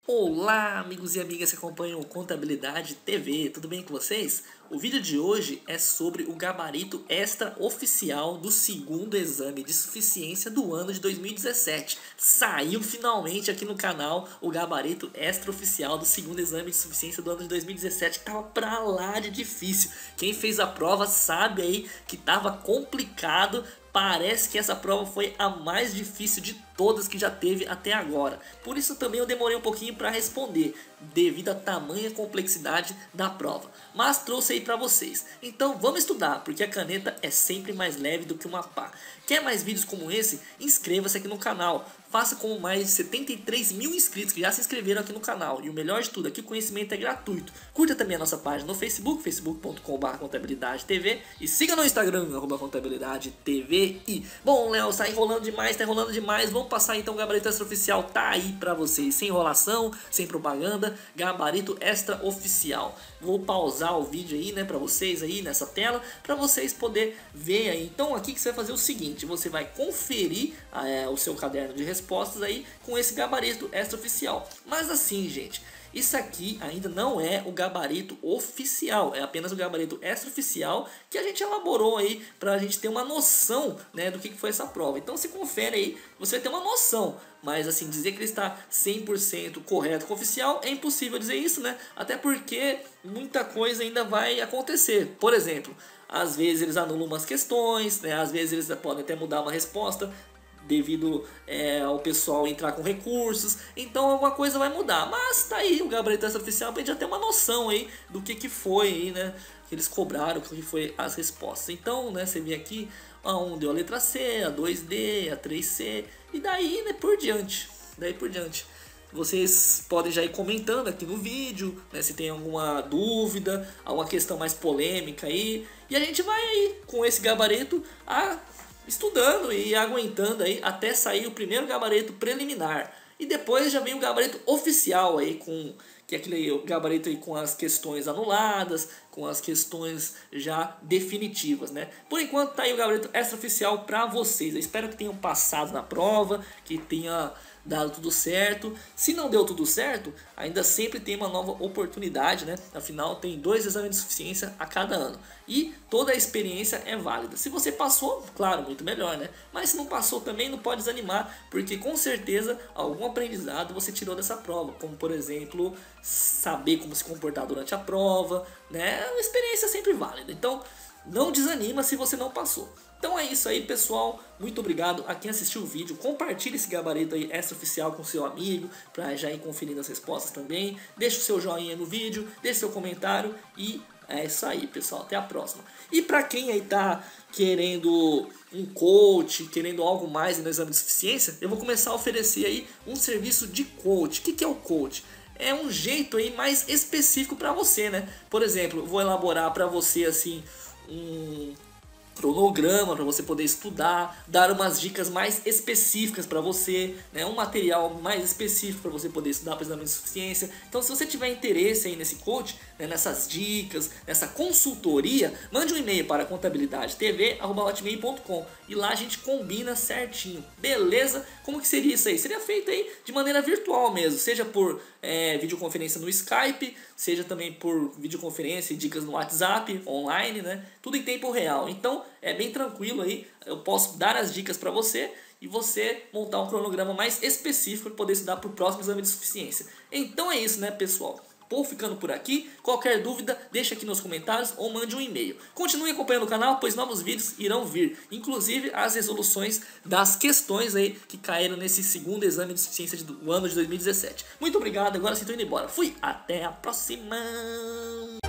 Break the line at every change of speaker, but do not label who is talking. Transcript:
Olá, amigos e amigas que acompanham o Contabilidade TV, tudo bem com vocês? O vídeo de hoje é sobre o gabarito extraoficial do segundo exame de suficiência do ano de 2017. Saiu finalmente aqui no canal o gabarito extraoficial do segundo exame de suficiência do ano de 2017, que tava pra lá de difícil. Quem fez a prova sabe aí que tava complicado. Parece que essa prova foi a mais difícil de todas que já teve até agora. Por isso também eu demorei um pouquinho para responder, devido à tamanha complexidade da prova. Mas trouxe aí para vocês. Então vamos estudar, porque a caneta é sempre mais leve do que uma pá. Quer mais vídeos como esse? Inscreva-se aqui no canal. Faça como mais de 73 mil inscritos que já se inscreveram aqui no canal. E o melhor de tudo, aqui o conhecimento é gratuito. Curta também a nossa página no Facebook, facebook.com/contabilidade-tv. E siga no Instagram, @contabilidade-tv. E, bom, Léo, tá enrolando demais. Vamos passar então o gabarito extraoficial. Tá aí pra vocês, sem enrolação, sem propaganda. Gabarito extraoficial. Vou pausar o vídeo aí, né, pra vocês aí nessa tela, pra vocês poderem ver aí. Então aqui que você vai fazer o seguinte, você vai conferir o seu caderno de respostas aí com esse gabarito extraoficial. Mas assim, gente, isso aqui ainda não é o gabarito oficial, é apenas o gabarito extraoficial que a gente elaborou aí pra gente ter uma noção, né, do que foi essa prova. Então se confere aí, você vai ter uma noção. Mas assim, dizer que ele está 100% correto com o oficial é impossível dizer isso, né? Até porque muita coisa ainda vai acontecer. Por exemplo, às vezes eles anulam umas questões, né? Às vezes eles podem até mudar uma resposta devido ao pessoal entrar com recursos. Então alguma coisa vai mudar. Mas tá aí o gabarito extraoficial pra gente já ter uma noção aí do que foi aí, né? Que eles cobraram, o que foi as respostas. Então, né, você vê aqui, a 1 deu a letra C, a 2D, a 3C, e daí, né, por diante. Vocês podem já ir comentando aqui no vídeo, né, se tem alguma dúvida, alguma questão mais polêmica aí. E a gente vai aí com esse gabarito estudando e aguentando aí até sair o primeiro gabarito preliminar. E depois já vem o gabarito oficial aí, que é aquele gabarito aí com as questões anuladas, com as questões já definitivas, né? Por enquanto tá aí o gabarito extraoficial para vocês. Eu espero que tenham passado na prova, que tenha dado tudo certo. Se não deu tudo certo, ainda sempre tem uma nova oportunidade, né? Afinal, tem 2 exames de suficiência a cada ano. E toda a experiência é válida. Se você passou, claro, muito melhor, né? Mas se não passou também, não pode desanimar, porque com certeza algum aprendizado você tirou dessa prova. Como, por exemplo, saber como se comportar durante a prova, né? É uma experiência sempre válida. Então, não desanima se você não passou. Então é isso aí, pessoal. Muito obrigado a quem assistiu o vídeo. Compartilhe esse gabarito aí extraoficial com seu amigo, para já ir conferindo as respostas também. Deixe o seu joinha no vídeo, deixe seu comentário e é isso aí, pessoal. Até a próxima. E para quem aí tá querendo um coach, querendo algo mais no exame de suficiência, eu vou começar a oferecer aí um serviço de coach. O que é o coach? É um jeito aí mais específico para você, né? Por exemplo, eu vou elaborar para você assim um cronograma para você poder estudar, dar umas dicas mais específicas para você, né? Um material mais específico para você poder estudar para o exame de suficiência. Então, se você tiver interesse aí nesse coach, né, nessas dicas, nessa consultoria, mande um e-mail para contabilidadetv@hotmail.com e lá a gente combina certinho, beleza? Como que seria isso aí? Seria feito aí de maneira virtual mesmo, seja por videoconferência no Skype, seja também por videoconferência e dicas no WhatsApp, online, né? Tudo em tempo real. Então, é bem tranquilo aí, eu posso dar as dicas para você e você montar um cronograma mais específico para poder estudar para o próximo exame de suficiência. Então é isso, né, pessoal? Vou ficando por aqui. Qualquer dúvida, deixa aqui nos comentários ou mande um e-mail. Continue acompanhando o canal, pois novos vídeos irão vir. Inclusive as resoluções das questões aí que caíram nesse segundo exame de suficiência do ano de 2017. Muito obrigado, agora sim tô indo embora. Fui, até a próxima!